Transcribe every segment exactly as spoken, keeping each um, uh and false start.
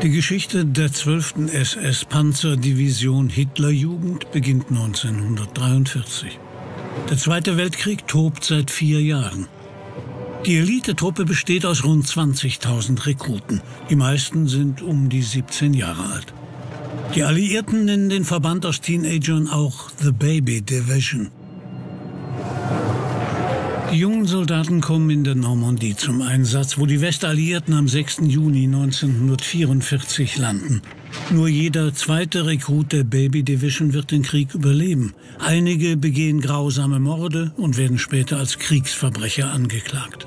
Die Geschichte der zwölften S S-Panzerdivision Hitlerjugend beginnt neunzehnhundertdreiundvierzig. Der Zweite Weltkrieg tobt seit vier Jahren. Die Elitetruppe besteht aus rund zwanzigtausend Rekruten. Die meisten sind um die siebzehn Jahre alt. Die Alliierten nennen den Verband aus Teenagern auch The Baby Division. Die jungen Soldaten kommen in der Normandie zum Einsatz, wo die Westalliierten am sechsten Juni neunzehnhundertvierundvierzig landen. Nur jeder zweite Rekrut der Baby Division wird den Krieg überleben. Einige begehen grausame Morde und werden später als Kriegsverbrecher angeklagt.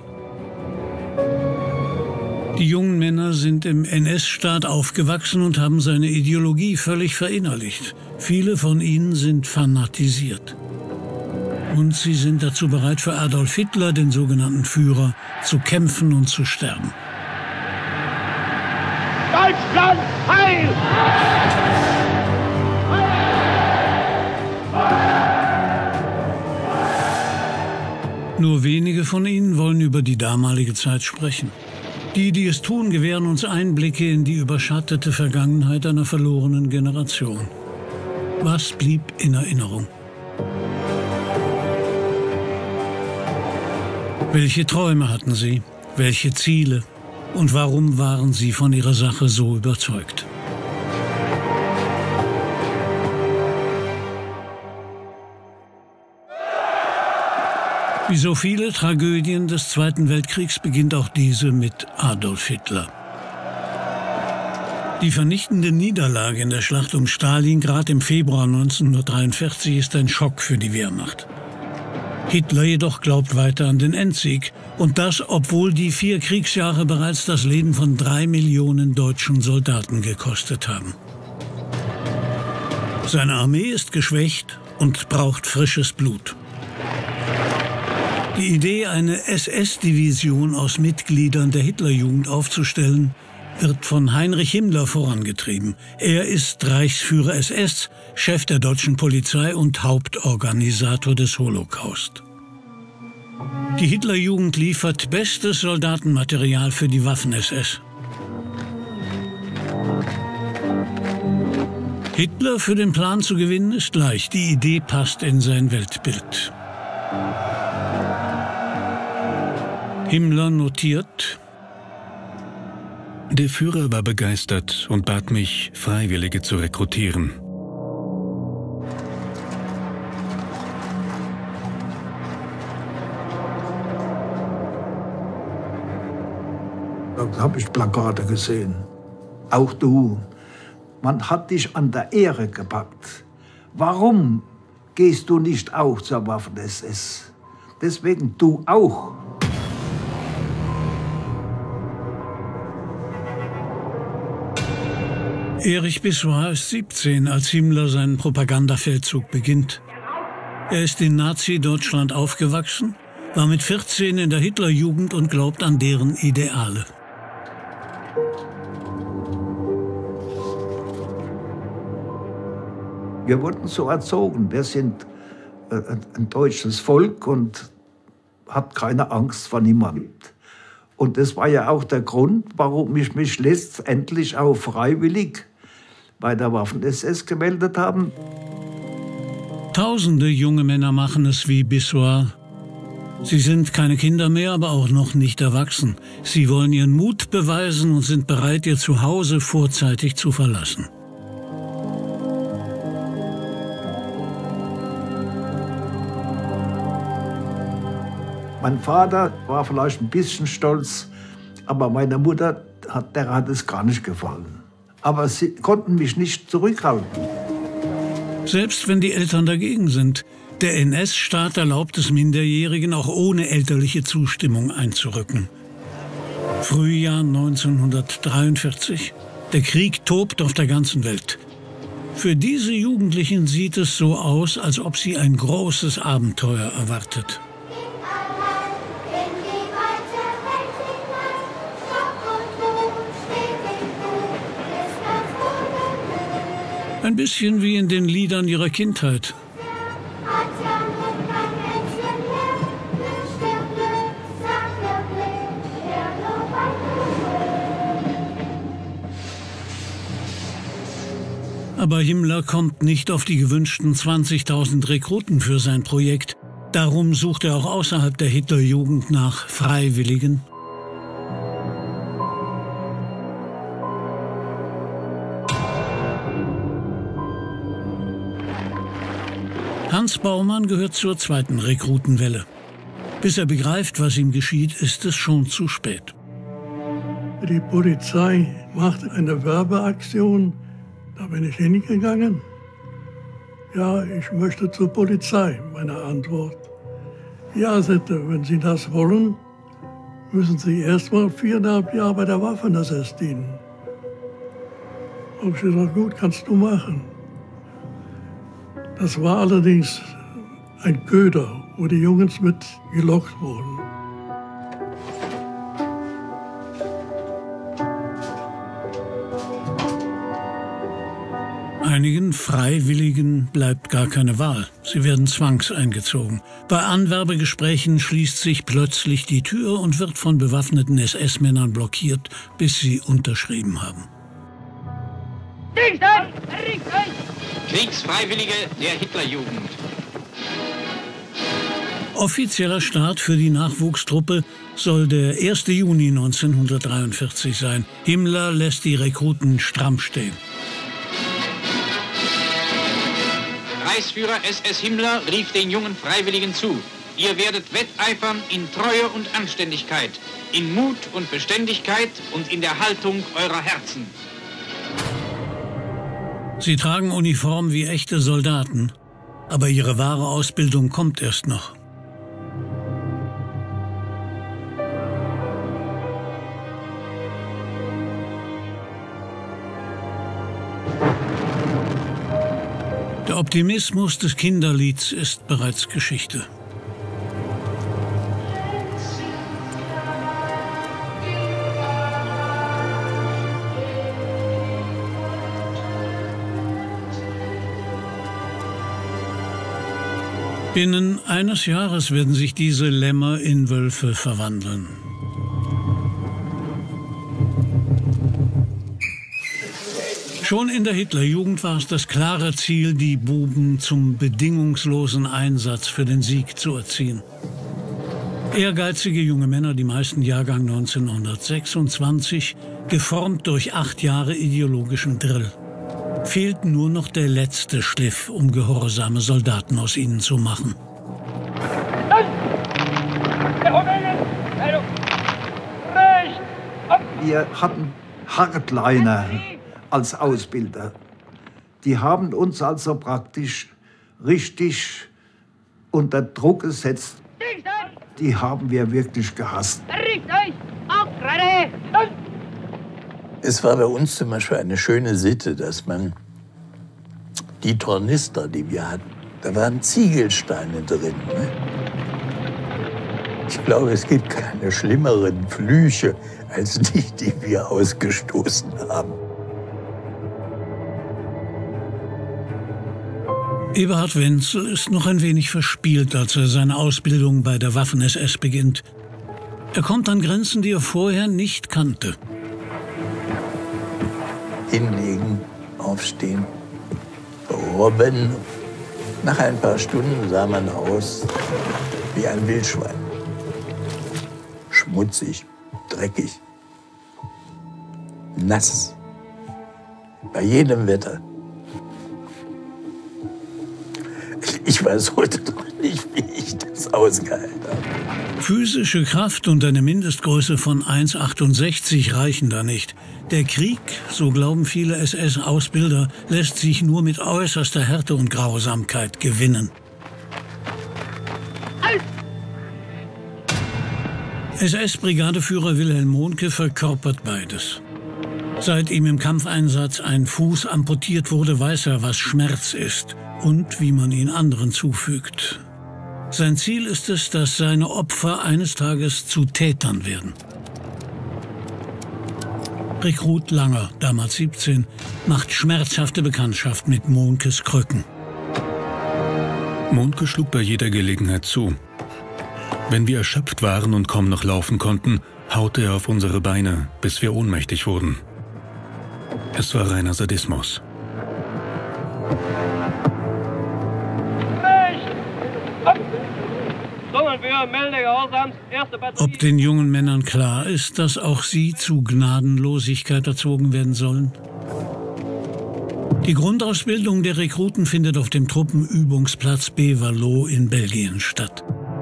Die jungen Männer sind im N S-Staat aufgewachsen und haben seine Ideologie völlig verinnerlicht. Viele von ihnen sind fanatisiert. Und sie sind dazu bereit, für Adolf Hitler, den sogenannten Führer, zu kämpfen und zu sterben. Deutschland heil! Nur wenige von ihnen wollen über die damalige Zeit sprechen. Die, die es tun, gewähren uns Einblicke in die überschattete Vergangenheit einer verlorenen Generation. Was blieb in Erinnerung? Welche Träume hatten sie? Welche Ziele? Und warum waren sie von ihrer Sache so überzeugt? Wie so viele Tragödien des Zweiten Weltkriegs beginnt auch diese mit Adolf Hitler. Die vernichtende Niederlage in der Schlacht um Stalingrad im Februar neunzehnhundertdreiundvierzig ist ein Schock für die Wehrmacht. Hitler jedoch glaubt weiter an den Endsieg. Und das, obwohl die vier Kriegsjahre bereits das Leben von drei Millionen deutschen Soldaten gekostet haben. Seine Armee ist geschwächt und braucht frisches Blut. Die Idee, eine S S-Division aus Mitgliedern der Hitlerjugend aufzustellen, wird von Heinrich Himmler vorangetrieben. Er ist Reichsführer S S, Chef der deutschen Polizei und Hauptorganisator des Holocaust. Die Hitlerjugend liefert bestes Soldatenmaterial für die Waffen-S S. Hitler für den Plan zu gewinnen ist leicht. Die Idee passt in sein Weltbild. Himmler notiert: Der Führer war begeistert und bat mich, Freiwillige zu rekrutieren. Da habe ich Plakate gesehen. Auch du. Man hat dich an der Ehre gepackt. Warum gehst du nicht auch zur Waffen-S S? Deswegen du auch. Erich Bissoir ist siebzehn, als Himmler seinen Propagandafeldzug beginnt. Er ist in Nazi-Deutschland aufgewachsen, war mit vierzehn in der Hitlerjugend und glaubt an deren Ideale. Wir wurden so erzogen. Wir sind ein deutsches Volk und hat keine Angst vor niemandem. Und das war ja auch der Grund, warum ich mich letztendlich auch freiwillig bei der Waffen-S S gemeldet habe. Tausende junge Männer machen es wie Bissoir. Sie sind keine Kinder mehr, aber auch noch nicht erwachsen. Sie wollen ihren Mut beweisen und sind bereit, ihr Zuhause vorzeitig zu verlassen. Mein Vater war vielleicht ein bisschen stolz, aber meiner Mutter hat, der hat es gar nicht gefallen. Aber sie konnten mich nicht zurückhalten. Selbst wenn die Eltern dagegen sind, der N S-Staat erlaubt es Minderjährigen auch ohne elterliche Zustimmung einzurücken. Frühjahr neunzehnhundertdreiundvierzig. Der Krieg tobt auf der ganzen Welt. Für diese Jugendlichen sieht es so aus, als ob sie ein großes Abenteuer erwartet. Ein bisschen wie in den Liedern ihrer Kindheit. Aber Himmler kommt nicht auf die gewünschten zwanzigtausend Rekruten für sein Projekt. Darum sucht er auch außerhalb der Hitlerjugend nach Freiwilligen. Hans Baumann gehört zur zweiten Rekrutenwelle. Bis er begreift, was ihm geschieht, ist es schon zu spät. Die Polizei macht eine Werbeaktion. Da bin ich hingegangen. Ja, ich möchte zur Polizei, meine Antwort. Ja, sagte, wenn Sie das wollen, müssen Sie erst mal viereinhalb Jahre bei der Waffen-S S dienen. Hab ich gesagt, gut, kannst du machen. Das war allerdings ein Köder, wo die Jungs mit gelockt wurden. Einigen Freiwilligen bleibt gar keine Wahl. Sie werden zwangseingezogen. Bei Anwerbegesprächen schließt sich plötzlich die Tür und wird von bewaffneten S S-Männern blockiert, bis sie unterschrieben haben. Kriegsfreiwillige der Hitlerjugend. Offizieller Start für die Nachwuchstruppe soll der erste Juni neunzehnhundertdreiundvierzig sein. Himmler lässt die Rekruten stramm stehen. Reichsführer S S Himmler rief den jungen Freiwilligen zu: Ihr werdet wetteifern in Treue und Anständigkeit, in Mut und Beständigkeit und in der Haltung eurer Herzen. Sie tragen Uniform wie echte Soldaten, aber ihre wahre Ausbildung kommt erst noch. Der Optimismus des Kinderlieds ist bereits Geschichte. Binnen eines Jahres werden sich diese Lämmer in Wölfe verwandeln. Schon in der Hitlerjugend war es das klare Ziel, die Buben zum bedingungslosen Einsatz für den Sieg zu erziehen. Ehrgeizige junge Männer, die meisten Jahrgang neunzehnhundertsechsundzwanzig, geformt durch acht Jahre ideologischen Drill. Fehlt nur noch der letzte Schliff, um gehorsame Soldaten aus ihnen zu machen. Wir hatten Hardliner als Ausbilder. Die haben uns also praktisch richtig unter Druck gesetzt. Die haben wir wirklich gehasst. Es war bei uns zum Beispiel eine schöne Sitte, dass man die Tornister, die wir hatten, da waren Ziegelsteine drin. Ne? Ich glaube, es gibt keine schlimmeren Flüche als die, die wir ausgestoßen haben. Eberhard Wenzel ist noch ein wenig verspielt, als er seine Ausbildung bei der Waffen-S S beginnt. Er kommt an Grenzen, die er vorher nicht kannte. Hinlegen, aufstehen, robben. Nach ein paar Stunden sah man aus wie ein Wildschwein. Schmutzig, dreckig, nass, bei jedem Wetter. Ich weiß heute noch nicht, wie ich das ausgehalten habe. Physische Kraft und eine Mindestgröße von eins Komma achtundsechzig reichen da nicht. Der Krieg, so glauben viele S S-Ausbilder, lässt sich nur mit äußerster Härte und Grausamkeit gewinnen. S S-Brigadeführer Wilhelm Mohnke verkörpert beides. Seit ihm im Kampfeinsatz ein Fuß amputiert wurde, weiß er, was Schmerz ist und wie man ihn anderen zufügt. Sein Ziel ist es, dass seine Opfer eines Tages zu Tätern werden. Rekrut Langer, damals siebzehn, macht schmerzhafte Bekanntschaft mit Mohnkes Krücken. Mohnke schlug bei jeder Gelegenheit zu. Wenn wir erschöpft waren und kaum noch laufen konnten, haute er auf unsere Beine, bis wir ohnmächtig wurden. Es war reiner Sadismus. Ob den jungen Männern klar ist, dass auch sie zu Gnadenlosigkeit erzogen werden sollen? Die Grundausbildung der Rekruten findet auf dem Truppenübungsplatz Beverlo in Belgien statt.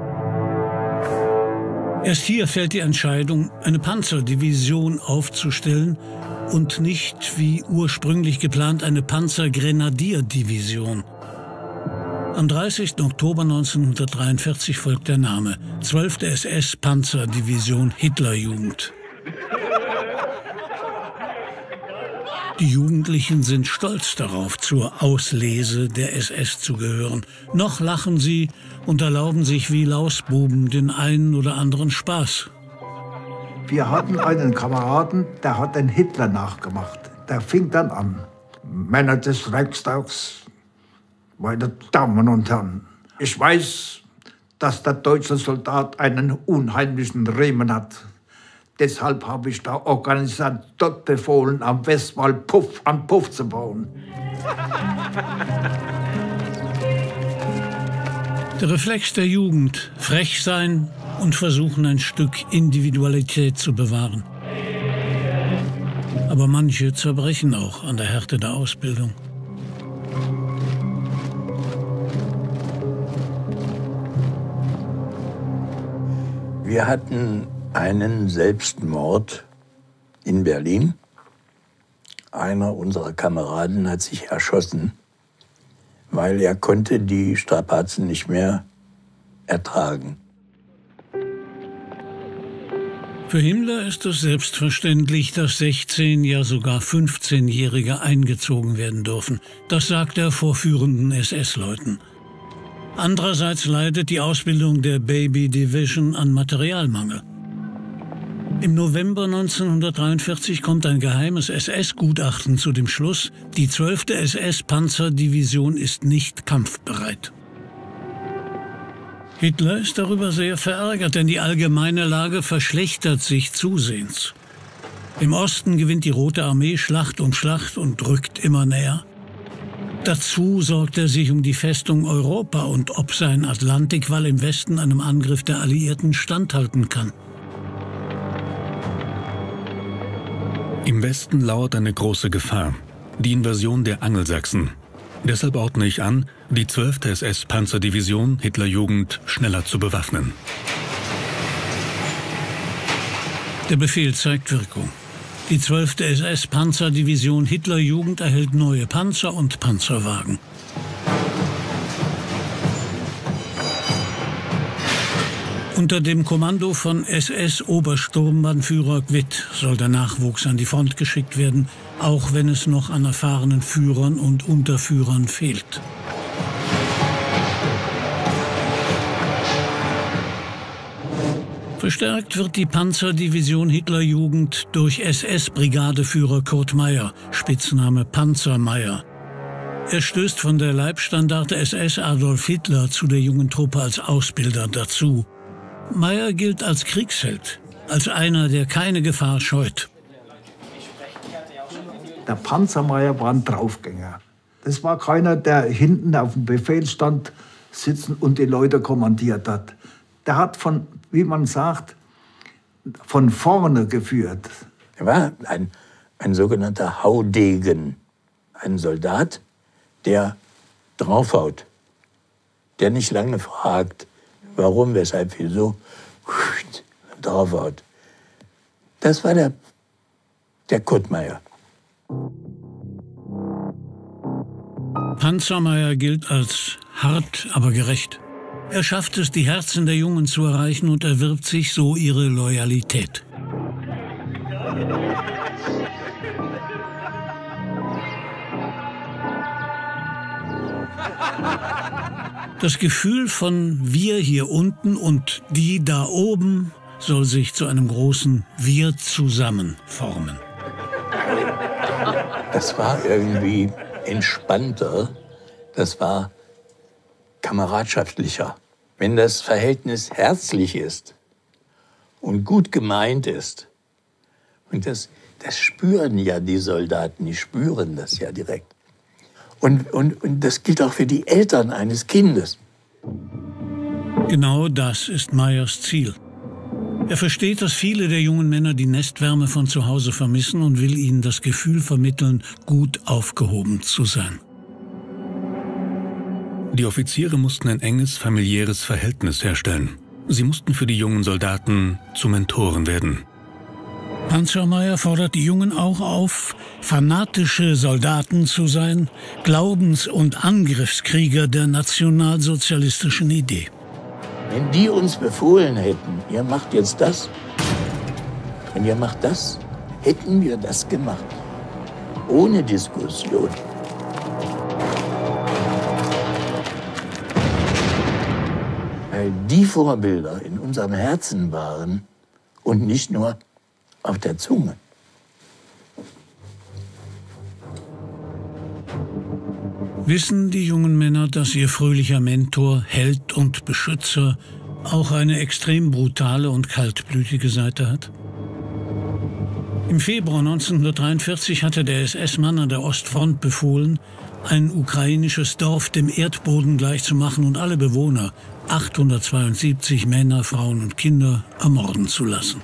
Erst hier fällt die Entscheidung, eine Panzerdivision aufzustellen und nicht, wie ursprünglich geplant, eine Panzergrenadierdivision. Am dreißigsten Oktober neunzehnhundertdreiundvierzig folgt der Name zwölfte S S-Panzerdivision Hitlerjugend. Die Jugendlichen sind stolz darauf, zur Auslese der S S zu gehören. Noch lachen sie und erlauben sich wie Lausbuben den einen oder anderen Spaß. Wir hatten einen Kameraden, der hat den Hitler nachgemacht. Der fing dann an: Männer des Reichstags, meine Damen und Herren, ich weiß, dass der deutsche Soldat einen unheimlichen Riemen hat. Deshalb habe ich der Organisation dort befohlen, am Westwall Puff an Puff zu bauen. Der Reflex der Jugend: frech sein und versuchen, ein Stück Individualität zu bewahren. Aber manche zerbrechen auch an der Härte der Ausbildung. Wir hatten einen Selbstmord in Berlin. Einer unserer Kameraden hat sich erschossen, weil er konnte die Strapazen nicht mehr ertragen. Für Himmler ist es selbstverständlich, dass sechzehn, ja sogar fünfzehnjährige eingezogen werden dürfen. Das sagt er vor führenden S S-Leuten. Andererseits leidet die Ausbildung der Baby Division an Materialmangel. Im November neunzehnhundertdreiundvierzig kommt ein geheimes S S-Gutachten zu dem Schluss, die zwölfte S S-Panzerdivision ist nicht kampfbereit. Hitler ist darüber sehr verärgert, denn die allgemeine Lage verschlechtert sich zusehends. Im Osten gewinnt die Rote Armee Schlacht um Schlacht und rückt immer näher. Dazu sorgt er sich um die Festung Europa und ob sein Atlantikwall im Westen einem Angriff der Alliierten standhalten kann. Im Westen lauert eine große Gefahr, die Invasion der Angelsachsen. Deshalb ordne ich an, die zwölfte S S-Panzerdivision Hitlerjugend schneller zu bewaffnen. Der Befehl zeigt Wirkung. Die zwölfte S S-Panzerdivision Hitlerjugend erhält neue Panzer und Panzerwagen. Unter dem Kommando von S S-Obersturmbannführer Gwitt soll der Nachwuchs an die Front geschickt werden, auch wenn es noch an erfahrenen Führern und Unterführern fehlt. Verstärkt wird die Panzerdivision Hitlerjugend durch S S-Brigadeführer Kurt Meyer, Spitzname Panzermeyer. Er stößt von der Leibstandarte S S Adolf Hitler zu der jungen Truppe als Ausbilder dazu. Meyer gilt als Kriegsheld, als einer, der keine Gefahr scheut. Der Panzermeyer war ein Draufgänger. Das war keiner, der hinten auf dem Befehlsstand sitzen und die Leute kommandiert hat. Der hat von, wie man sagt, von vorne geführt. Er war ein, ein sogenannter Haudegen, ein Soldat, der draufhaut, der nicht lange fragt, warum, weshalb, wieso, draufhaut. Das war der, der Kurt Meyer. Panzermeyer gilt als hart, aber gerecht. Er schafft es, die Herzen der Jungen zu erreichen und erwirbt sich so ihre Loyalität. Das Gefühl von wir hier unten und die da oben soll sich zu einem großen Wir zusammen formen. Das war irgendwie entspannter, das war kameradschaftlicher. Wenn das Verhältnis herzlich ist und gut gemeint ist, und das, das spüren ja die Soldaten, die spüren das ja direkt. Und, und, und das gilt auch für die Eltern eines Kindes. Genau das ist Meyers Ziel. Er versteht, dass viele der jungen Männer die Nestwärme von zu Hause vermissen und will ihnen das Gefühl vermitteln, gut aufgehoben zu sein. Die Offiziere mussten ein enges familiäres Verhältnis herstellen. Sie mussten für die jungen Soldaten zu Mentoren werden. Panzer Meyer fordert die Jungen auch auf, fanatische Soldaten zu sein, Glaubens- und Angriffskrieger der nationalsozialistischen Idee. Wenn die uns befohlen hätten, ihr macht jetzt das, und ihr macht das, hätten wir das gemacht. Ohne Diskussion. Weil die Vorbilder in unserem Herzen waren und nicht nur auf der Zunge. Wissen die jungen Männer, dass ihr fröhlicher Mentor, Held und Beschützer auch eine extrem brutale und kaltblütige Seite hat? Im Februar neunzehnhundertdreiundvierzig hatte der S S-Mann an der Ostfront befohlen, ein ukrainisches Dorf dem Erdboden gleichzumachen und alle Bewohner, achthundertzweiundsiebzig Männer, Frauen und Kinder, ermorden zu lassen.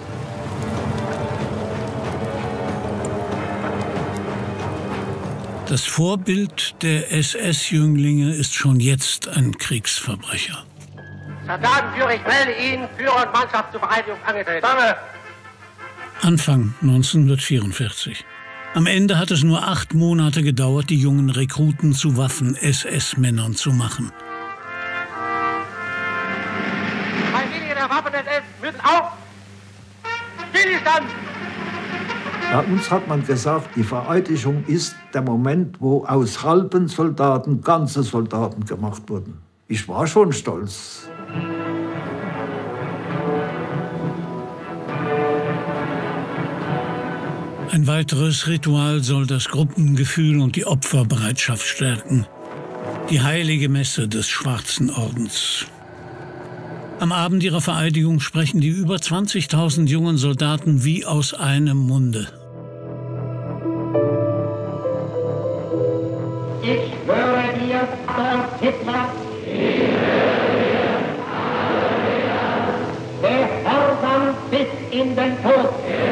Das Vorbild der S S-Jünglinge ist schon jetzt ein Kriegsverbrecher. Soldatenführer, ich melde Ihnen, Führer und Mannschaft zur Vereidigung angetreten. Danke. Anfang neunzehnhundertvierundvierzig. Am Ende hat es nur acht Monate gedauert, die jungen Rekruten zu Waffen-S S-Männern zu machen. Freiwillige der Waffen-S S müssen auf! Stillstand! Bei uns hat man gesagt, die Vereidigung ist der Moment, wo aus halben Soldaten ganze Soldaten gemacht wurden. Ich war schon stolz. Ein weiteres Ritual soll das Gruppengefühl und die Opferbereitschaft stärken. Die heilige Messe des Schwarzen Ordens. Am Abend ihrer Vereidigung sprechen die über zwanzigtausend jungen Soldaten wie aus einem Munde. Ich schwöre dir, Adolf Hitler, gehorsam bis in den Tod.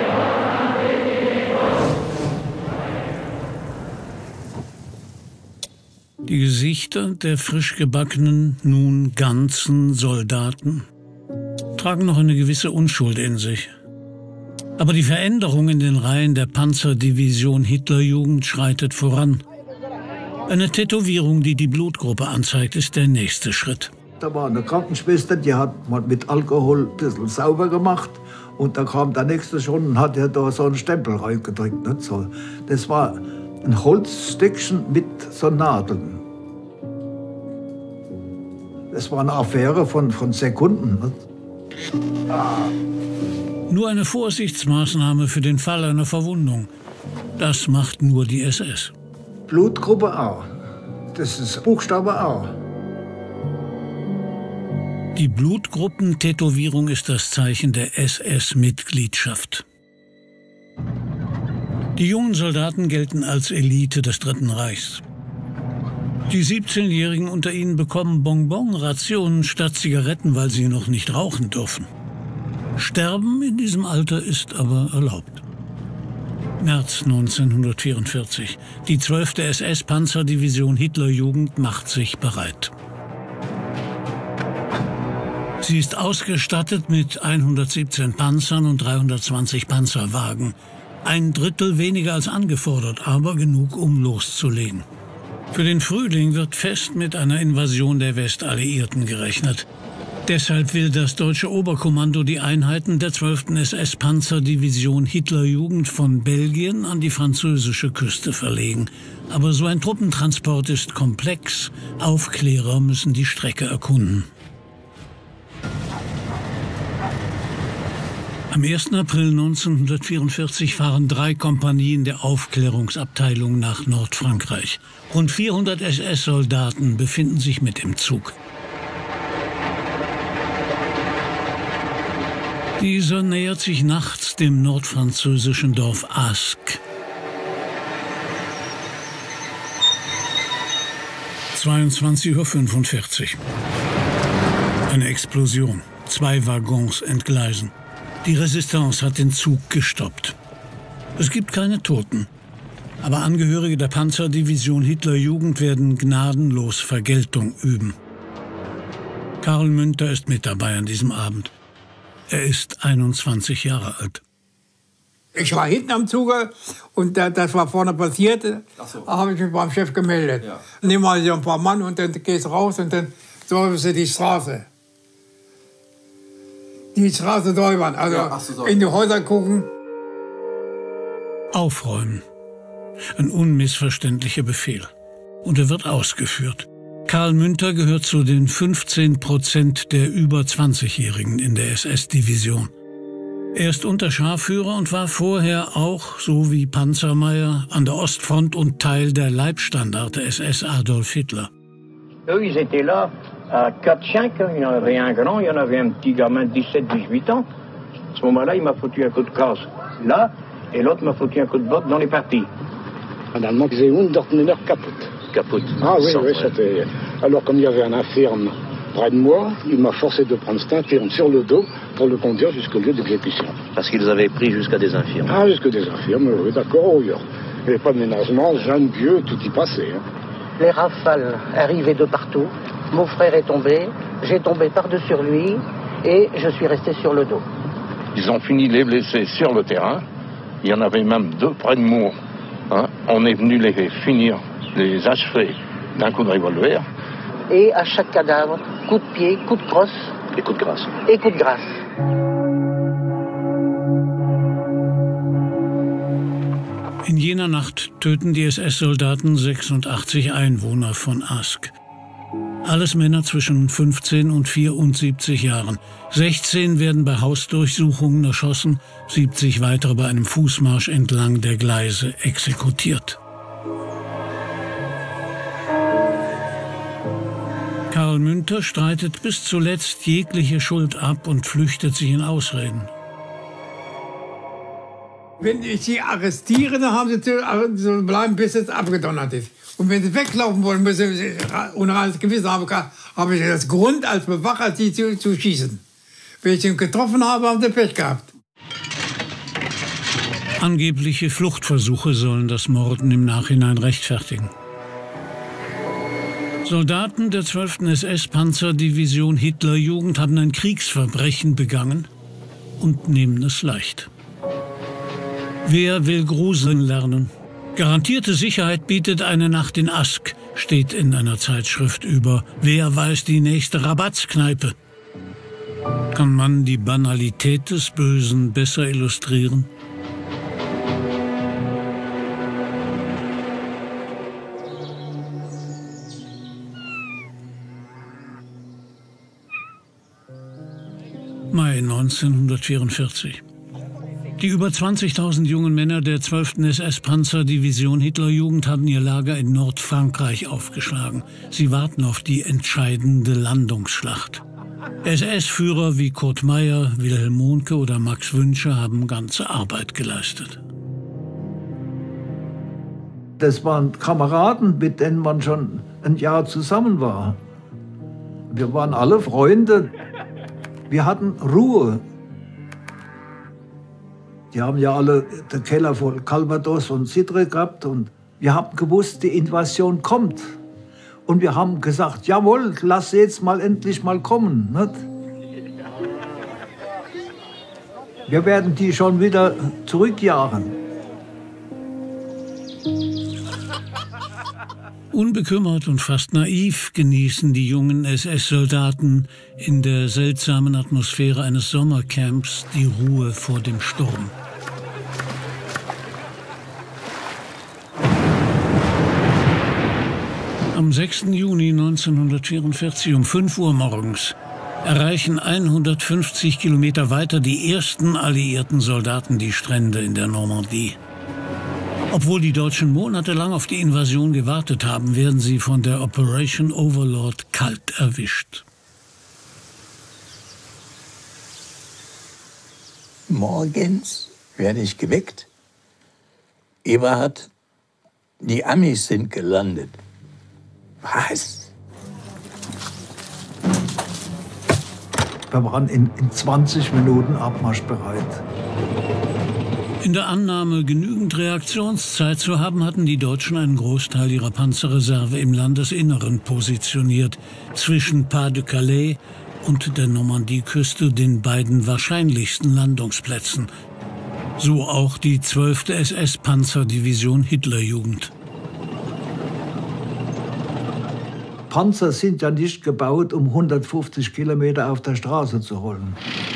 Die Gesichter der frisch gebackenen, nun ganzen Soldaten tragen noch eine gewisse Unschuld in sich. Aber die Veränderung in den Reihen der Panzerdivision Hitlerjugend schreitet voran. Eine Tätowierung, die die Blutgruppe anzeigt, ist der nächste Schritt. Da war eine Krankenschwester, die hat mal mit Alkohol ein bisschen sauber gemacht. Und da kam der nächste schon und hat ja da so einen Stempel reingedrückt. Nicht so. Das war ein Holzstückchen mit so Nadeln. Das war eine Affäre von, von Sekunden. Nicht? Nur eine Vorsichtsmaßnahme für den Fall einer Verwundung. Das macht nur die S S. Blutgruppe A. Das ist Buchstabe A. Die Blutgruppentätowierung ist das Zeichen der S S-Mitgliedschaft. Die jungen Soldaten gelten als Elite des Dritten Reichs. Die siebzehnjährigen unter ihnen bekommen Bonbon-Rationen statt Zigaretten, weil sie noch nicht rauchen dürfen. Sterben in diesem Alter ist aber erlaubt. März neunzehnhundertvierundvierzig. Die zwölfte S S-Panzerdivision Hitlerjugend macht sich bereit. Sie ist ausgestattet mit hundertsiebzehn Panzern und dreihundertzwanzig Panzerwagen. Ein Drittel weniger als angefordert, aber genug, um loszulegen. Für den Frühling wird fest mit einer Invasion der Westalliierten gerechnet. Deshalb will das deutsche Oberkommando die Einheiten der zwölften S S-Panzerdivision Hitlerjugend von Belgien an die französische Küste verlegen. Aber so ein Truppentransport ist komplex. Aufklärer müssen die Strecke erkunden. Am ersten April neunzehnhundertvierundvierzig fahren drei Kompanien der Aufklärungsabteilung nach Nordfrankreich. Rund vierhundert S S-Soldaten befinden sich mit im Zug. Dieser nähert sich nachts dem nordfranzösischen Dorf Ask. zweiundzwanzig Uhr fünfundvierzig. Eine Explosion. Zwei Waggons entgleisen. Die Resistance hat den Zug gestoppt. Es gibt keine Toten. Aber Angehörige der Panzerdivision Hitlerjugend werden gnadenlos Vergeltung üben. Karl Münter ist mit dabei an diesem Abend. Er ist einundzwanzig Jahre alt. Ich war hinten am Zuge und das war vorne passiert. So. Da habe ich mich beim Chef gemeldet. Ja. Nehmen wir so ein paar Mann und dann gehst raus und dann säubern sie die Straße. Die Straße säubern, also ja, so, in die Häuser gucken. Aufräumen. Ein unmissverständlicher Befehl. Und er wird ausgeführt. Karl Münter gehört zu den fünfzehn Prozent der über zwanzigjährigen in der S S-Division. Er ist Unterscharführer und war vorher auch, so wie Panzermeier, an der Ostfront und Teil der Leibstandarte S S Adolf Hitler. Eux, ils étaient là à quatre cinq, il y en avait un grand, il y en avait un petit gamin de dix-sept dix-huit ans. À ce moment-là, il m'a foutu un coup de casse là, et l'autre m'a foutu un coup de botte dans les parties. En allemand, ils disaient Hundertmeter kaputt. Kaputt. Ah oui, oui, c'était... Alors, comme il y avait un infirme près de moi, il m'a forcé de prendre cet infirme sur le dos pour le conduire jusqu'au lieu d'exécution. Parce qu'ils avaient pris jusqu'à des infirmes. Ah, jusqu'à des infirmes, oui, d'accord. Il n'y avait pas de ménagement, jeunes, vieux, tout y passait. Hein. Les rafales arrivaient de partout. Mon frère est tombé, j'ai tombé par-dessus lui et je suis resté sur le dos. Ils ont fini les blessés sur le terrain. Il y en avait même deux près de Mours. Hein. On est venu les finir, les achever d'un coup de revolver. Et à chaque cadavre, coup de pied, coup de crosse. Et coup de grâce. Et coup de grâce. In jener Nacht töten die S S-Soldaten sechsundachtzig Einwohner von Ask. Alles Männer zwischen fünfzehn und vierundsiebzig Jahren. sechzehn werden bei Hausdurchsuchungen erschossen, siebzig weitere bei einem Fußmarsch entlang der Gleise exekutiert. Karl Münter streitet bis zuletzt jegliche Schuld ab und flüchtet sich in Ausreden. Wenn ich sie arrestiere, dann haben sie zu bleiben, bis es abgedonnert ist. Und wenn sie weglaufen wollen, müssen sie unreines Gewissen haben, habe ich das Grund, als Bewacher sie zu, zu schießen. Wenn ich sie getroffen habe, haben sie Pech gehabt. Angebliche Fluchtversuche sollen das Morden im Nachhinein rechtfertigen. Soldaten der zwölften S S-Panzerdivision Hitlerjugend haben ein Kriegsverbrechen begangen und nehmen es leicht. Wer will gruseln lernen? Garantierte Sicherheit bietet eine Nacht in Ask, steht in einer Zeitschrift über Wer weiß die nächste Rabattskneipe. Kann man die Banalität des Bösen besser illustrieren? Mai neunzehnhundertvierundvierzig. Die über zwanzigtausend jungen Männer der zwölften S S-Panzerdivision Hitlerjugend haben ihr Lager in Nordfrankreich aufgeschlagen. Sie warten auf die entscheidende Landungsschlacht. S S-Führer wie Kurt Meyer, Wilhelm Mohnke oder Max Wünsche haben ganze Arbeit geleistet. Das waren Kameraden, mit denen man schon ein Jahr zusammen war. Wir waren alle Freunde. Wir hatten Ruhe. Die haben ja alle den Keller voll Calvados und Cidre gehabt und wir haben gewusst, die Invasion kommt. Und wir haben gesagt, jawohl, lass sie jetzt mal endlich mal kommen. Nicht? Wir werden die schon wieder zurückjagen. Unbekümmert und fast naiv genießen die jungen S S-Soldaten in der seltsamen Atmosphäre eines Sommercamps die Ruhe vor dem Sturm. Am sechsten Juni neunzehnhundertvierundvierzig um fünf Uhr morgens erreichen hundertfünfzig Kilometer weiter die ersten alliierten Soldaten die Strände in der Normandie. Obwohl die Deutschen monatelang auf die Invasion gewartet haben, werden sie von der Operation Overlord kalt erwischt. Morgens werde ich geweckt. Eberhard, die Amis sind gelandet. Was? Wir waren in, in zwanzig Minuten abmarschbereit. In der Annahme, genügend Reaktionszeit zu haben, hatten die Deutschen einen Großteil ihrer Panzerreserve im Landesinneren positioniert, zwischen Pas-de-Calais und der Normandieküste, den beiden wahrscheinlichsten Landungsplätzen. So auch die zwölfte S S-Panzerdivision Hitlerjugend. Panzer sind ja nicht gebaut, um hundertfünfzig Kilometer auf der Straße zu rollen.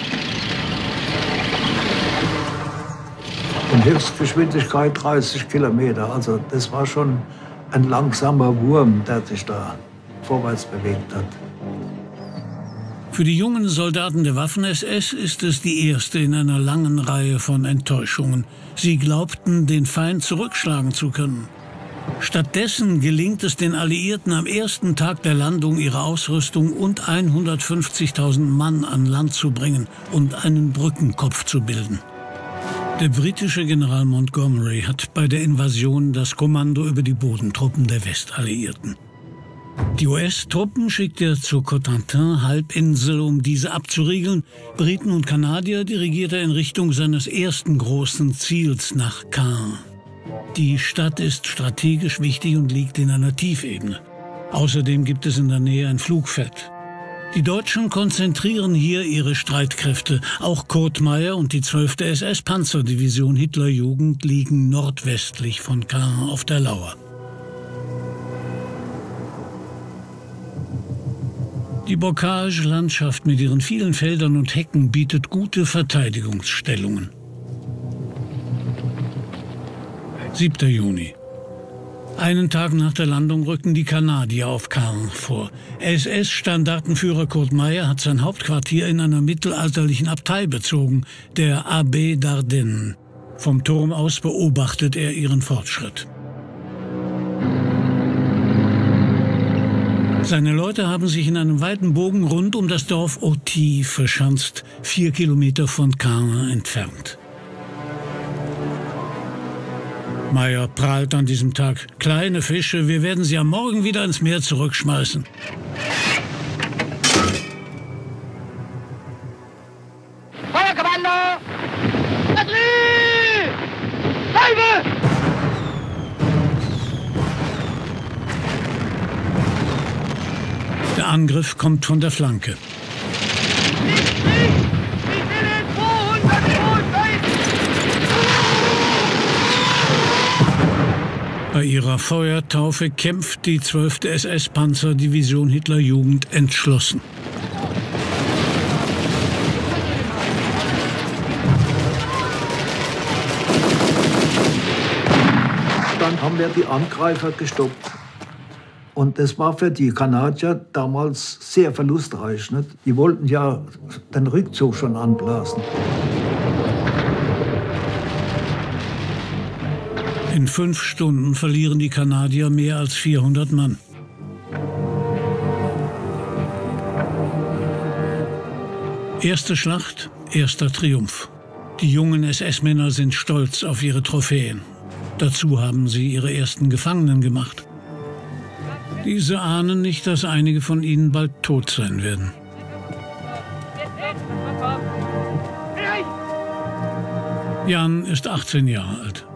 In Höchstgeschwindigkeit dreißig Kilometer. Also das war schon ein langsamer Wurm, der sich da vorwärts bewegt hat. Für die jungen Soldaten der Waffen-S S ist es die erste in einer langen Reihe von Enttäuschungen. Sie glaubten, den Feind zurückschlagen zu können. Stattdessen gelingt es den Alliierten am ersten Tag der Landung, ihre Ausrüstung und hundertfünfzigtausend Mann an Land zu bringen und einen Brückenkopf zu bilden. Der britische General Montgomery hat bei der Invasion das Kommando über die Bodentruppen der Westalliierten. Die U S-Truppen schickt er zur Cotentin-Halbinsel, um diese abzuriegeln. Briten und Kanadier dirigiert er in Richtung seines ersten großen Ziels, nach Caen. Die Stadt ist strategisch wichtig und liegt in einer Tiefebene. Außerdem gibt es in der Nähe ein Flugfeld. Die Deutschen konzentrieren hier ihre Streitkräfte. Auch Kurt Meyer und die zwölfte S S-Panzerdivision Hitlerjugend liegen nordwestlich von Caen auf der Lauer. Die Bocage-Landschaft mit ihren vielen Feldern und Hecken bietet gute Verteidigungsstellungen. siebter Juni. Einen Tag nach der Landung rücken die Kanadier auf Caen vor. S S-Standartenführer Kurt Meyer hat sein Hauptquartier in einer mittelalterlichen Abtei bezogen, der Abbaye d'Ardennes. Vom Turm aus beobachtet er ihren Fortschritt. Seine Leute haben sich in einem weiten Bogen rund um das Dorf Authie verschanzt, vier Kilometer von Caen entfernt. Meyer prahlt an diesem Tag: Kleine Fische, wir werden sie am Morgen wieder ins Meer zurückschmeißen. Feuerkommando! Batterie! Salve! Der Angriff kommt von der Flanke. Bei ihrer Feuertaufe kämpft die zwölfte S S-Panzerdivision Hitlerjugend entschlossen. Dann haben wir die Angreifer gestoppt. Und das war für die Kanadier damals sehr verlustreich. Nicht? Die wollten ja den Rückzug schon anblasen. In fünf Stunden verlieren die Kanadier mehr als vierhundert Mann. Erste Schlacht, erster Triumph. Die jungen S S-Männer sind stolz auf ihre Trophäen. Dazu haben sie ihre ersten Gefangenen gemacht. Diese ahnen nicht, dass einige von ihnen bald tot sein werden. Jan ist achtzehn Jahre alt.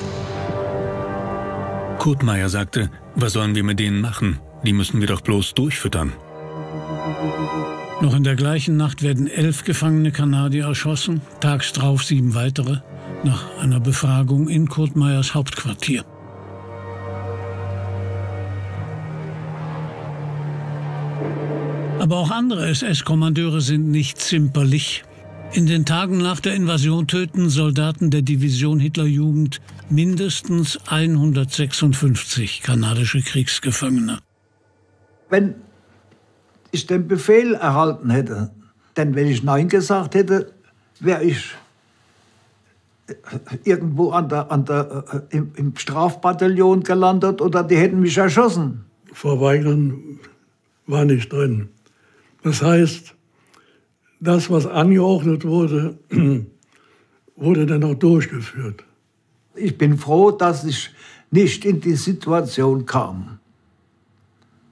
Kurt Meyer sagte, was sollen wir mit denen machen? Die müssen wir doch bloß durchfüttern. Noch in der gleichen Nacht werden elf gefangene Kanadier erschossen, tags drauf sieben weitere, nach einer Befragung in Kurt Meyers Hauptquartier. Aber auch andere S S-Kommandeure sind nicht zimperlich. In den Tagen nach der Invasion töten Soldaten der Division Hitlerjugend mindestens hundertsechsundfünfzig kanadische Kriegsgefangene. Wenn ich den Befehl erhalten hätte, denn wenn ich Nein gesagt hätte, wäre ich irgendwo an der, an der, im, im Strafbataillon gelandet oder die hätten mich erschossen. Verweigern war nicht drin. Das heißt, das, was angeordnet wurde, wurde dann auch durchgeführt. Ich bin froh, dass ich nicht in die Situation kam.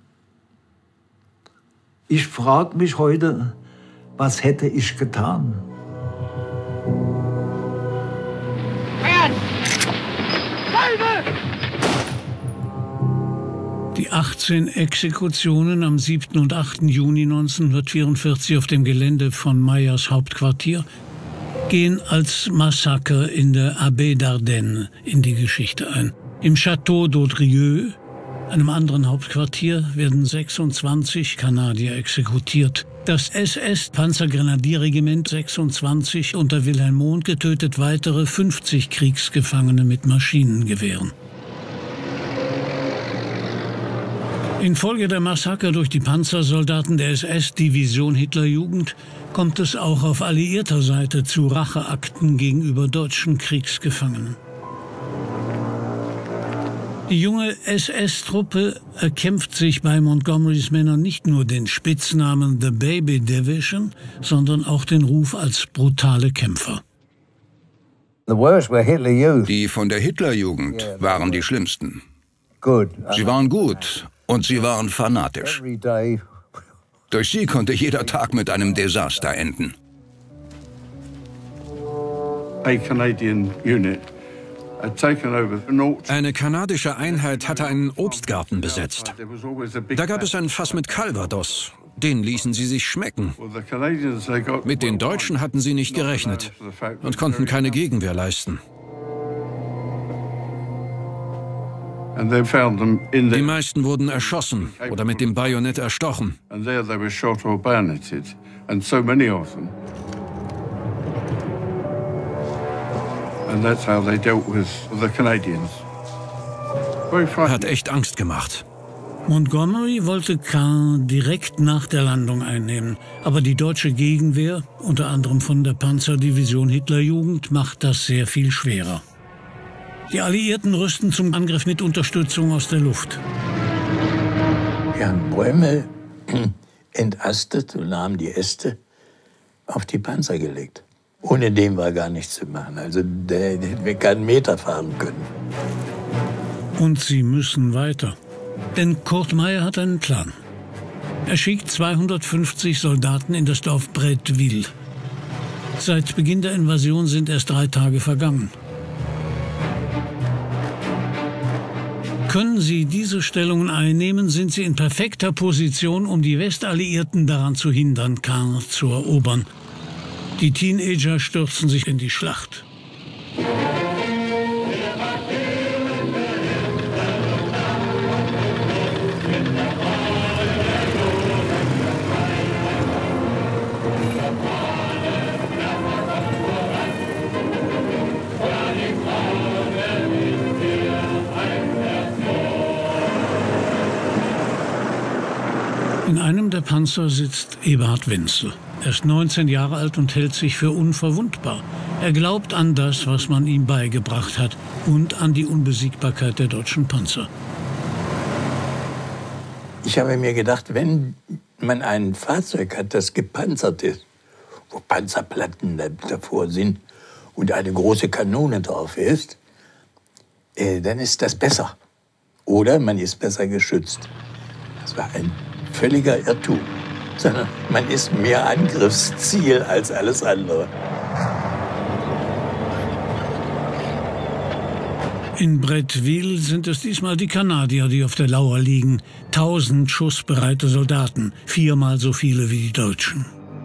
Ich frage mich heute, was hätte ich getan? Die achtzehn Exekutionen am siebten und achten Juni neunzehnhundertvierundvierzig auf dem Gelände von Meyers Hauptquartier gehen als Massaker in der Abbaye d'Ardenne in die Geschichte ein. Im Château d'Audrieux, einem anderen Hauptquartier, werden sechsundzwanzig Kanadier exekutiert. Das S S-Panzergrenadierregiment sechsundzwanzig unter Wilhelm Mohn getötet weitere fünfzig Kriegsgefangene mit Maschinengewehren. Infolge der Massaker durch die Panzersoldaten der S S-Division Hitlerjugend kommt es auch auf alliierter Seite zu Racheakten gegenüber deutschen Kriegsgefangenen. Die junge S S-Truppe erkämpft sich bei Montgomerys Männern nicht nur den Spitznamen The Baby Division, sondern auch den Ruf als brutale Kämpfer. Die von der Hitlerjugend waren die schlimmsten. Sie waren gut und sie waren fanatisch. Durch sie konnte jeder Tag mit einem Desaster enden. Eine kanadische Einheit hatte einen Obstgarten besetzt. Da gab es ein Fass mit Calvados. Den ließen sie sich schmecken. Mit den Deutschen hatten sie nicht gerechnet und konnten keine Gegenwehr leisten. Die meisten wurden erschossen oder mit dem Bajonett erstochen. Hat echt Angst gemacht. Montgomery wollte Caen direkt nach der Landung einnehmen, aber die deutsche Gegenwehr, unter anderem von der Panzerdivision Hitlerjugend, macht das sehr viel schwerer. Die Alliierten rüsten zum Angriff mit Unterstützung aus der Luft. Wir haben Bäume entastet und haben die Äste auf die Panzer gelegt. Ohne dem war gar nichts zu machen. Also der hätten wir keinen Meter fahren können. Und sie müssen weiter. Denn Kurt Meyer hat einen Plan. Er schickt zweihundertfünfzig Soldaten in das Dorf Bretteville. Seit Beginn der Invasion sind erst drei Tage vergangen. Können sie diese Stellungen einnehmen, sind sie in perfekter Position, um die Westalliierten daran zu hindern, Caen zu erobern. Die Teenager stürzen sich in die Schlacht. In einem der Panzer sitzt Eberhard Wenzel. Er ist neunzehn Jahre alt und hält sich für unverwundbar. Er glaubt an das, was man ihm beigebracht hat, und an die Unbesiegbarkeit der deutschen Panzer. Ich habe mir gedacht, wenn man ein Fahrzeug hat, das gepanzert ist, wo Panzerplatten davor sind und eine große Kanone drauf ist, äh, dann ist das besser. Oder man ist besser geschützt. Das war ein völliger Irrtum, sondern man ist mehr Angriffsziel als alles andere. In Bretteville sind es diesmal die Kanadier, die auf der Lauer liegen. Tausend schussbereite Soldaten, viermal so viele wie die Deutschen.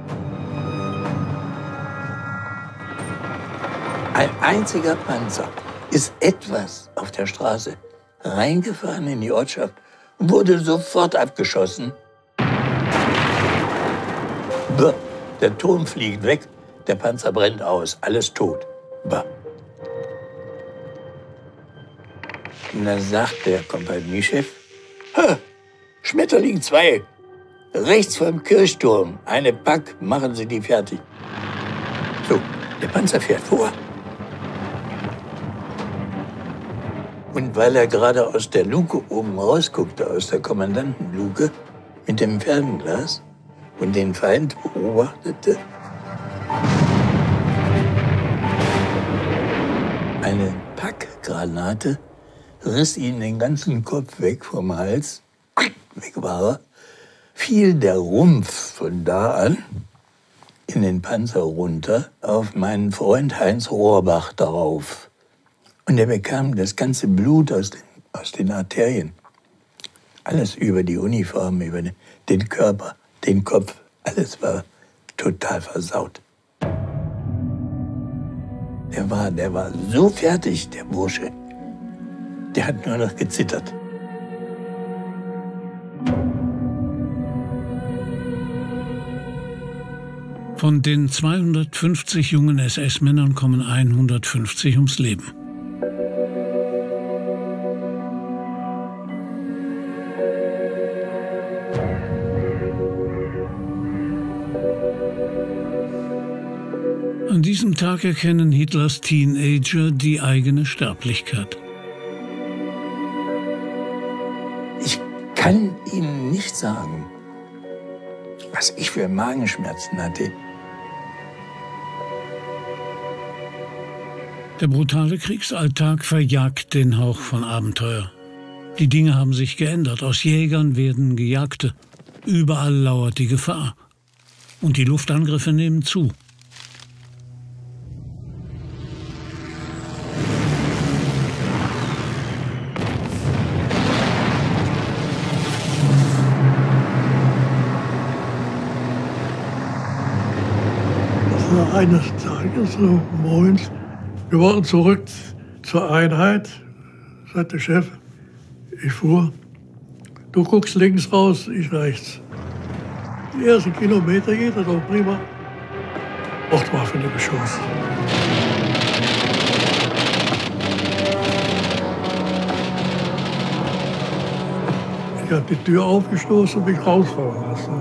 Ein einziger Panzer ist etwas auf der Straße reingefahren in die Ortschaft und wurde sofort abgeschossen. Bäh, der Turm fliegt weg, der Panzer brennt aus, alles tot. Bäh. Und dann sagt der Kompaniechef, Schmetterling zwei, rechts vom Kirchturm, eine Pack, machen Sie die fertig. So, der Panzer fährt vor. Und weil er gerade aus der Luke oben rausguckte, aus der Kommandantenluke, mit dem Fernglas und den Feind beobachtete, eine Packgranate riss ihm den ganzen Kopf weg vom Hals, weg war er, fiel der Rumpf von da an in den Panzer runter auf meinen Freund Heinz Rohrbach darauf. Und er bekam das ganze Blut aus den, aus den Arterien. Alles über die Uniform, über den Körper, den Kopf. Alles war total versaut. Der war, der war so fertig, der Bursche. Der hat nur noch gezittert. Von den zweihundertfünfzig jungen S S-Männern kommen hundertfünfzig ums Leben. An diesem Tag erkennen Hitlers Teenager die eigene Sterblichkeit. Ich kann Ihnen nicht sagen, was ich für Magenschmerzen hatte. Der brutale Kriegsalltag verjagt den Hauch von Abenteuer. Die Dinge haben sich geändert. Aus Jägern werden Gejagte. Überall lauert die Gefahr. Und die Luftangriffe nehmen zu. Eines Tages, so morgens, wir wollten zurück zur Einheit, sagte der Chef. Ich fuhr, du guckst links raus, ich rechts. Die ersten Kilometer geht das auch prima. Luftwaffe in Beschuss. Ich habe die Tür aufgestoßen und mich rausfahren lassen.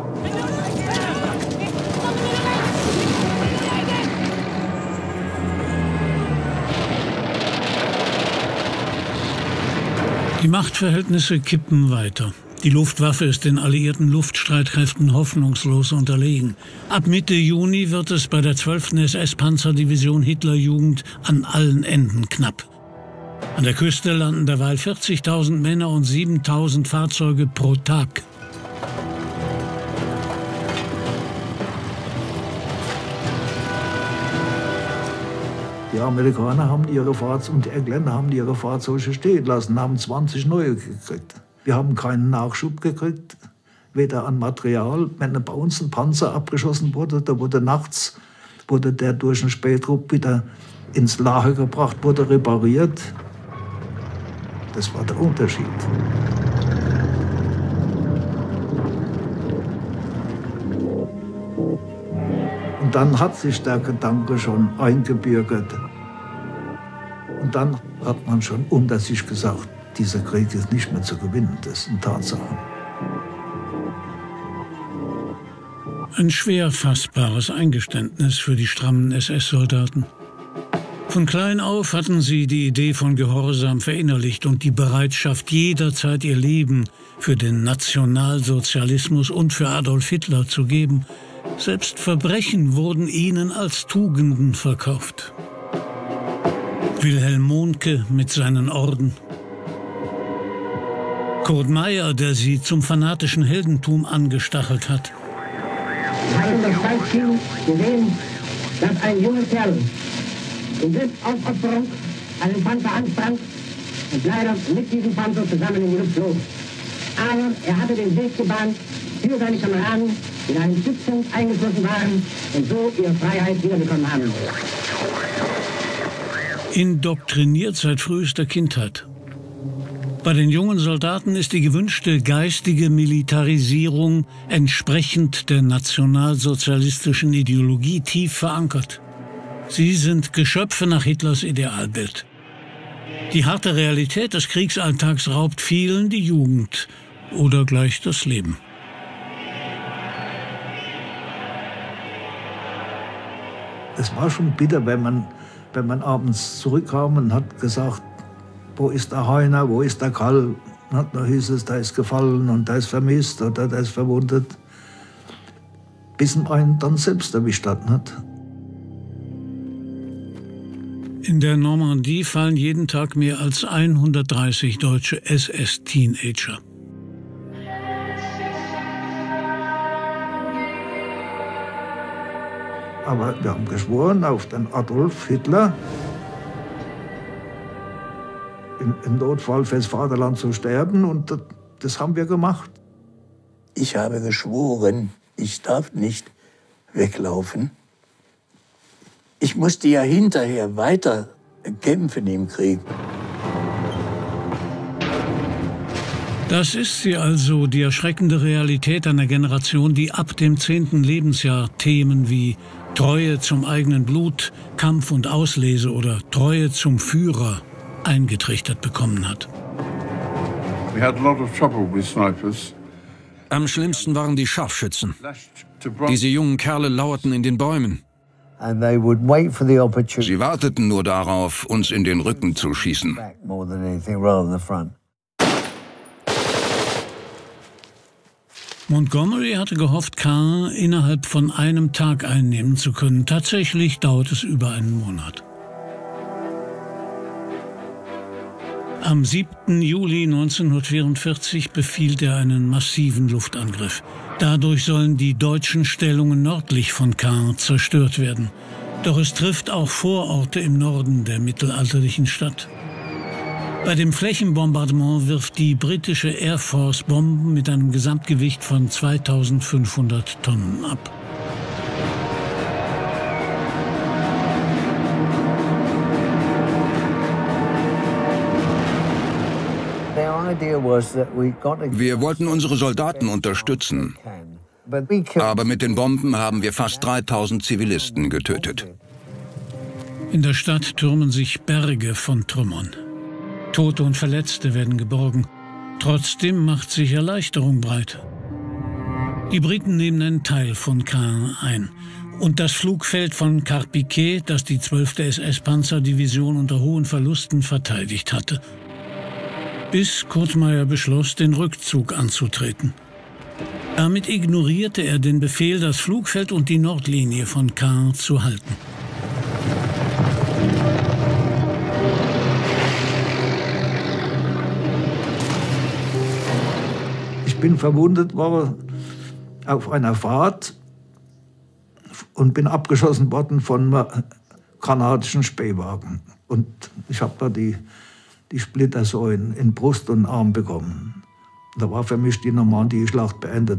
Die Machtverhältnisse kippen weiter. Die Luftwaffe ist den alliierten Luftstreitkräften hoffnungslos unterlegen. Ab Mitte Juni wird es bei der zwölften S S-Panzerdivision Hitlerjugend an allen Enden knapp. An der Küste landen derweil vierzigtausend Männer und siebentausend Fahrzeuge pro Tag. Die Amerikaner haben ihre Fahrzeuge und die Engländer haben ihre Fahrzeuge stehen lassen, haben zwanzig neue gekriegt. Wir haben keinen Nachschub gekriegt, weder an Material. Wenn bei uns ein Panzer abgeschossen wurde, da wurde nachts wurde der durch einen Spähtrupp wieder ins Lager gebracht, wurde repariert. Das war der Unterschied. Und dann hat sich der Gedanke schon eingebürgert. Und dann hat man schon unter sich gesagt, dieser Krieg ist nicht mehr zu gewinnen, das sind Tatsachen. Ein schwer fassbares Eingeständnis für die strammen S S-Soldaten. Von klein auf hatten sie die Idee von Gehorsam verinnerlicht und die Bereitschaft, jederzeit ihr Leben für den Nationalsozialismus und für Adolf Hitler zu geben. Selbst Verbrechen wurden ihnen als Tugenden verkauft. Wilhelm Mohnke mit seinen Orden. Kurt Meyer, der sie zum fanatischen Heldentum angestachelt hat. Wir haben das Zeitspiel gesehen, dass ein junger Kerl in Selbstaufopferung einen Panzer ansprang und leider mit diesem Panzer zusammen in die Luft flog. Aber er hatte den Weg gebahnt für seine Kameraden, die in einen Stützpunkt eingeschlossen waren und so ihre Freiheit wiederbekommen haben. Indoktriniert seit frühester Kindheit. Bei den jungen Soldaten ist die gewünschte geistige Militarisierung entsprechend der nationalsozialistischen Ideologie tief verankert. Sie sind Geschöpfe nach Hitlers Idealbild. Die harte Realität des Kriegsalltags raubt vielen die Jugend oder gleich das Leben. Es war schon bitter, wenn man, wenn man abends zurückkam und hat gesagt, wo ist der Heiner, wo ist der Karl? Da hieß es, der ist gefallen und der ist vermisst oder der ist verwundet. Bis man einen dann selbst erwischt hat. Nicht? In der Normandie fallen jeden Tag mehr als hundertdreißig deutsche S S-Teenager. Aber wir haben geschworen auf den Adolf Hitler, im, im Notfall fürs Vaterland zu sterben. Und das, das haben wir gemacht. Ich habe geschworen, ich darf nicht weglaufen. Ich musste ja hinterher weiter kämpfen im Krieg. Das ist sie also, die erschreckende Realität einer Generation, die ab dem zehnten Lebensjahr Themen wie Treue zum eigenen Blut, Kampf und Auslese oder Treue zum Führer eingetrichtert bekommen hat. We had a lot of trouble with snipers. Am schlimmsten waren die Scharfschützen. Diese jungen Kerle lauerten in den Bäumen. Sie warteten nur darauf, uns in den Rücken zu schießen. Montgomery hatte gehofft, Caen innerhalb von einem Tag einnehmen zu können. Tatsächlich dauert es über einen Monat. Am siebten Juli neunzehnhundertvierundvierzig befiehlt er einen massiven Luftangriff. Dadurch sollen die deutschen Stellungen nördlich von Caen zerstört werden. Doch es trifft auch Vororte im Norden der mittelalterlichen Stadt. Bei dem Flächenbombardement wirft die britische Air Force Bomben mit einem Gesamtgewicht von zweitausendfünfhundert Tonnen ab. Wir wollten unsere Soldaten unterstützen. Aber mit den Bomben haben wir fast dreitausend Zivilisten getötet. In der Stadt türmen sich Berge von Trümmern. Tote und Verletzte werden geborgen. Trotzdem macht sich Erleichterung breit. Die Briten nehmen einen Teil von Caen ein. Und das Flugfeld von Carpiquet, das die zwölfte S S-Panzerdivision unter hohen Verlusten verteidigt hatte. Bis Kurt Meyer beschloss, den Rückzug anzutreten. Damit ignorierte er den Befehl, das Flugfeld und die Nordlinie von Caen zu halten. Ich bin verwundet worden auf einer Fahrt und bin abgeschossen worden von einem kanadischen Spähwagen. Und ich habe da die, die Splittersäulen in Brust und Arm bekommen. Da war für mich die Normandie-Schlacht beendet.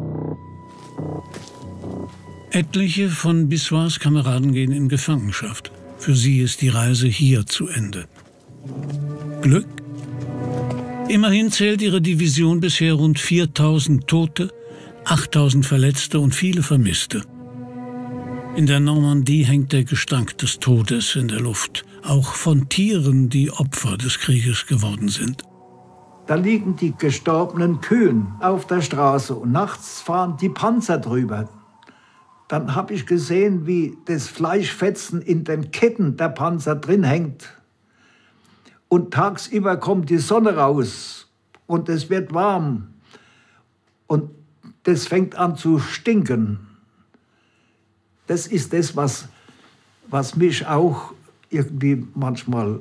Etliche von Bissoirs Kameraden gehen in Gefangenschaft. Für sie ist die Reise hier zu Ende. Glück? Immerhin zählt ihre Division bisher rund viertausend Tote, achttausend Verletzte und viele Vermisste. In der Normandie hängt der Gestank des Todes in der Luft, auch von Tieren, die Opfer des Krieges geworden sind. Da liegen die gestorbenen Kühen auf der Straße und nachts fahren die Panzer drüber. Dann habe ich gesehen, wie das Fleischfetzen in den Ketten der Panzer drin hängt. Und tagsüber kommt die Sonne raus und es wird warm. Und das fängt an zu stinken. Das ist das, was, was mich auch irgendwie manchmal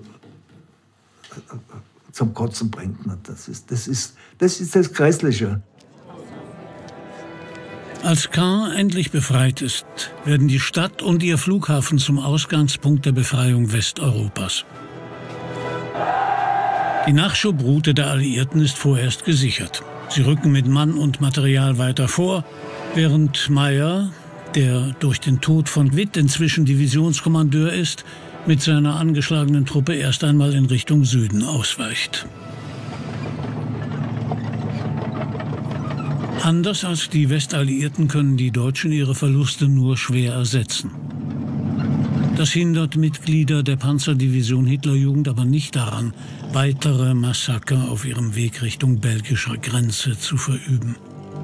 zum Kotzen bringt. Das ist das, ist, das, ist das Grässliche. Als Caen endlich befreit ist, werden die Stadt und ihr Flughafen zum Ausgangspunkt der Befreiung Westeuropas. Die Nachschubroute der Alliierten ist vorerst gesichert. Sie rücken mit Mann und Material weiter vor, während Meyer, der durch den Tod von Witt inzwischen Divisionskommandeur ist, mit seiner angeschlagenen Truppe erst einmal in Richtung Süden ausweicht. Anders als die Westalliierten können die Deutschen ihre Verluste nur schwer ersetzen. Das hindert Mitglieder der Panzerdivision Hitlerjugend aber nicht daran, weitere Massaker auf ihrem Weg Richtung belgischer Grenze zu verüben.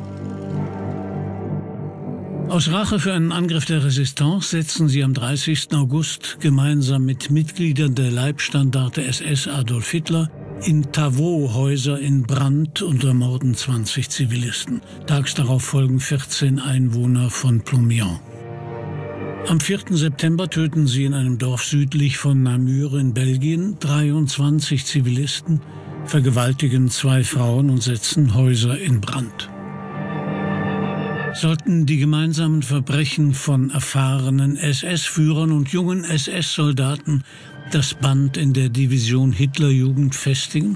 Aus Rache für einen Angriff der Resistance setzen sie am dreißigsten August gemeinsam mit Mitgliedern der Leibstandarte S S Adolf Hitler in Tavaux Häuser in Brand und ermorden zwanzig Zivilisten. Tags darauf folgen vierzehn Einwohner von Plomion. Am vierten September töten sie in einem Dorf südlich von Namur in Belgien dreiundzwanzig Zivilisten, vergewaltigen zwei Frauen und setzen Häuser in Brand. Sollten die gemeinsamen Verbrechen von erfahrenen S S-Führern und jungen S S-Soldaten das Band in der Division Hitlerjugend festigen?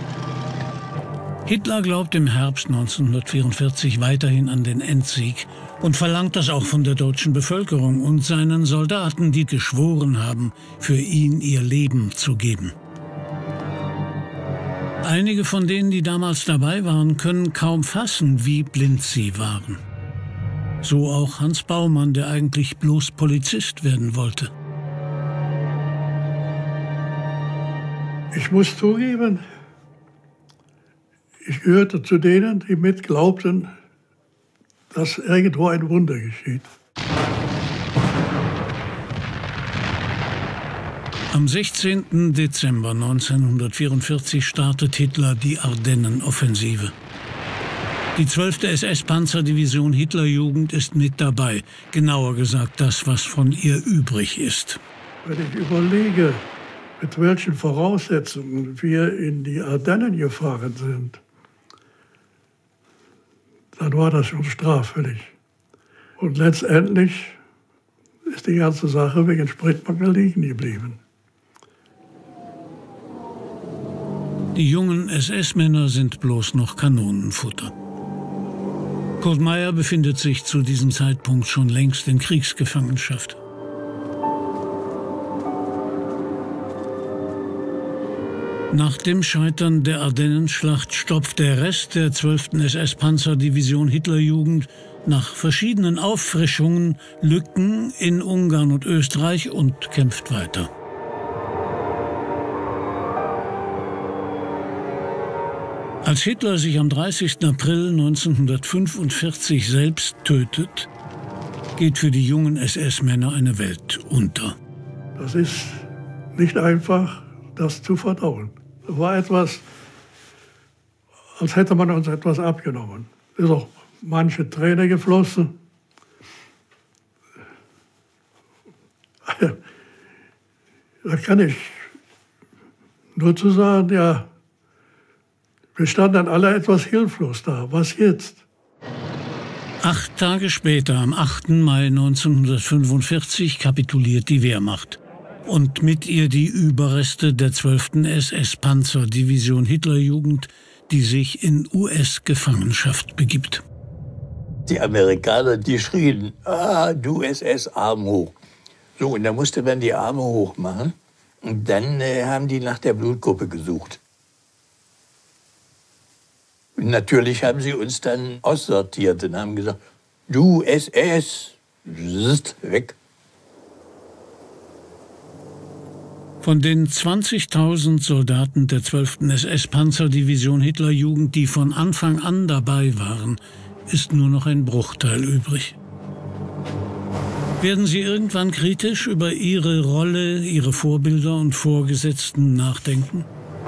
Hitler glaubt im Herbst neunzehnhundertvierundvierzig weiterhin an den Endsieg und verlangt das auch von der deutschen Bevölkerung und seinen Soldaten, die geschworen haben, für ihn ihr Leben zu geben. Einige von denen, die damals dabei waren, können kaum fassen, wie blind sie waren. So auch Hans Baumann, der eigentlich bloß Polizist werden wollte. Ich muss zugeben, ich gehörte zu denen, die mitglaubten, dass irgendwo ein Wunder geschieht. Am sechzehnten Dezember neunzehnhundertvierundvierzig startet Hitler die Ardennenoffensive. Die zwölfte S S-Panzerdivision Hitlerjugend ist mit dabei, genauer gesagt das, was von ihr übrig ist. Wenn ich überlege, mit welchen Voraussetzungen wir in die Ardennen gefahren sind, dann war das schon straffällig. Und letztendlich ist die ganze Sache wegen Spritmangel liegen geblieben. Die jungen S S-Männer sind bloß noch Kanonenfutter. Kurt Meyer befindet sich zu diesem Zeitpunkt schon längst in Kriegsgefangenschaft. Nach dem Scheitern der Ardennenschlacht stopft der Rest der zwölften S S-Panzerdivision Hitlerjugend nach verschiedenen Auffrischungen Lücken in Ungarn und Österreich und kämpft weiter. Als Hitler sich am dreißigsten April neunzehnhundertfünfundvierzig selbst tötet, geht für die jungen S S-Männer eine Welt unter. Das ist nicht einfach, das zu verdauen. Das war etwas, als hätte man uns etwas abgenommen. Es ist auch manche Träne geflossen. Da kann ich nur zu sagen, ja, wir standen alle etwas hilflos da. Was jetzt? Acht Tage später, am achten Mai neunzehnhundertfünfundvierzig, kapituliert die Wehrmacht. Und mit ihr die Überreste der zwölften S S-Panzerdivision Hitlerjugend, die sich in U S-Gefangenschaft begibt. Die Amerikaner, die schrien, ah, du S S, Arm hoch. So, und da musste man die Arme hoch machen. Und dann äh, haben die nach der Blutgruppe gesucht. Und natürlich haben sie uns dann aussortiert und haben gesagt, du S S, weg. Von den zwanzigtausend Soldaten der zwölften S S-Panzerdivision Hitlerjugend, die von Anfang an dabei waren, ist nur noch ein Bruchteil übrig. Werden Sie irgendwann kritisch über Ihre Rolle, Ihre Vorbilder und Vorgesetzten nachdenken?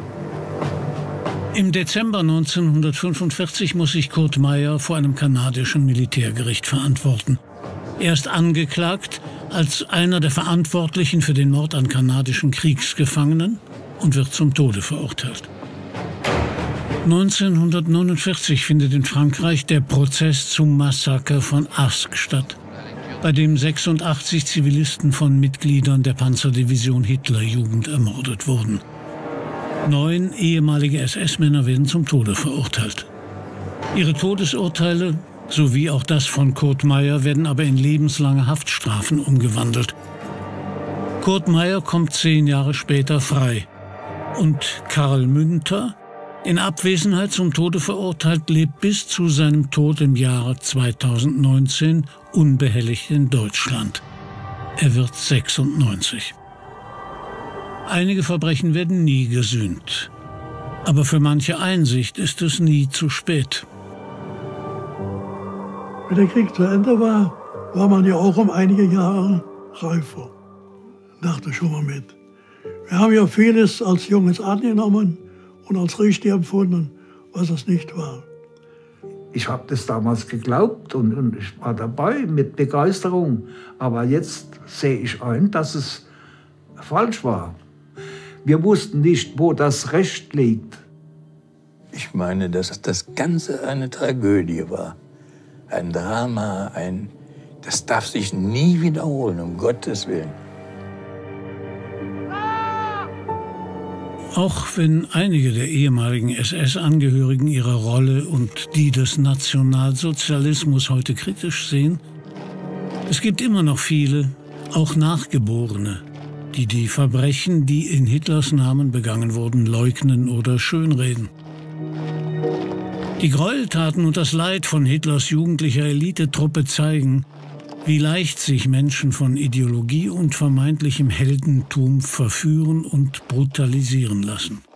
Im Dezember neunzehnhundertfünfundvierzig muss sich Kurt Meyer vor einem kanadischen Militärgericht verantworten. Er ist angeklagt als einer der Verantwortlichen für den Mord an kanadischen Kriegsgefangenen und wird zum Tode verurteilt. neunzehnhundertneunundvierzig findet in Frankreich der Prozess zum Massaker von Arques statt, bei dem sechsundachtzig Zivilisten von Mitgliedern der Panzerdivision Hitlerjugend ermordet wurden. Neun ehemalige S S-Männer werden zum Tode verurteilt. Ihre Todesurteile sowie auch das von Kurt Meyer werden aber in lebenslange Haftstrafen umgewandelt. Kurt Meyer kommt zehn Jahre später frei. Und Karl Münter, in Abwesenheit zum Tode verurteilt, lebt bis zu seinem Tod im Jahre zweitausendneunzehn unbehelligt in Deutschland. Er wird sechsundneunzig. Einige Verbrechen werden nie gesühnt. Aber für manche Einsicht ist es nie zu spät. Wenn der Krieg zu Ende war, war man ja auch um einige Jahre reifer. Dachte schon mal mit. Wir haben ja vieles als Junges angenommen und als richtig empfunden, was es nicht war. Ich habe das damals geglaubt und, und ich war dabei mit Begeisterung. Aber jetzt sehe ich ein, dass es falsch war. Wir wussten nicht, wo das Recht liegt. Ich meine, dass das Ganze eine Tragödie war. ein Drama, ein, das darf sich nie wiederholen, um Gottes Willen. Auch wenn einige der ehemaligen S S-Angehörigen ihre Rolle und die des Nationalsozialismus heute kritisch sehen, es gibt immer noch viele, auch Nachgeborene, die die Verbrechen, die in Hitlers Namen begangen wurden, leugnen oder schönreden. Die Gräueltaten und das Leid von Hitlers jugendlicher Elitetruppe zeigen, wie leicht sich Menschen von Ideologie und vermeintlichem Heldentum verführen und brutalisieren lassen.